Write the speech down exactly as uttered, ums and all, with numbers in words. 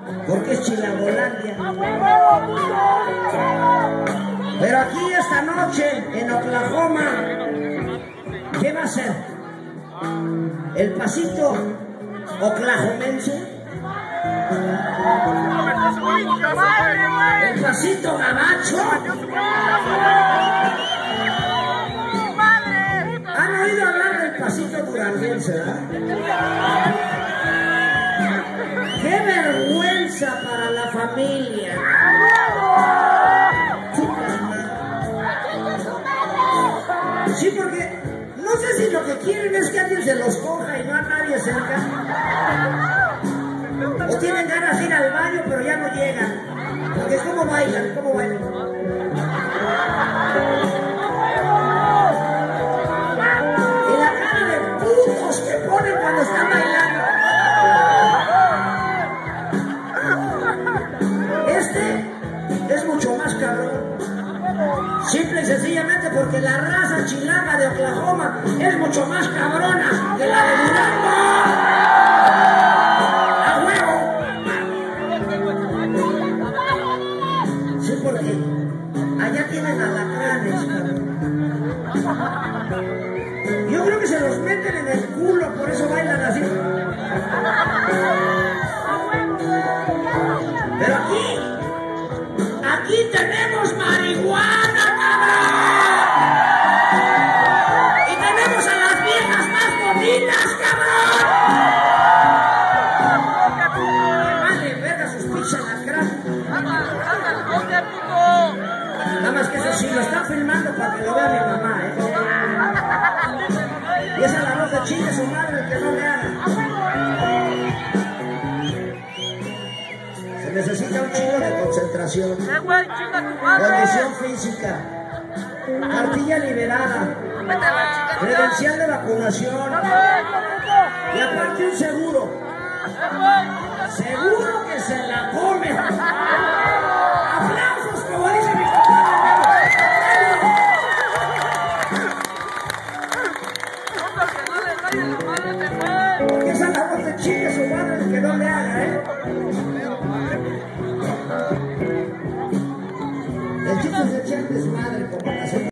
porque es Chilangolandia. Pero aquí esta noche, en Oklahoma, ¿qué va a ser? ¿El pasito oklahomense? ¿El pasito gabacho? ¿Han oído hablar del pasito duranguense, verdad? ¡Qué vergüenza para la familia! Sí, porque no sé si lo que quieren es que alguien se los coja y no a nadie cerca. O tienen ganas de ir al baño, pero ya no llegan. Porque ¿cómo bailan? ¿Cómo bailan? Y la cara de putos que ponen cuando están bailando. Este es mucho más cabrón. Simple y sencillamente porque la raza chilanga de Oklahoma es mucho más cabrona que la de Durango. ¡A huevo! Sí, porque allá tienen alacranes, cabrón. Yo creo que se los meten en el culo, por eso bailan así. Pero aquí, aquí tenemos marihuana, cabrón. Y tenemos a las viejas más bonitas, cabrón. Madre verga sus pinches alacranes. Nada más que eso sí, lo están filmando para que lo vea mi mamá, ¿eh? Y esa es la voz de chingue su madre, que no le haga. Se necesita un chingo de concentración, condición física, cartilla liberada, credencial de vacunación y aparte un seguro. Seguro que se la come. ¡Aplausos, como dice mi compadre! Porque esa es la voz de chingue su madre, que no le haga, ¿eh? El chiste es de echar desmadre.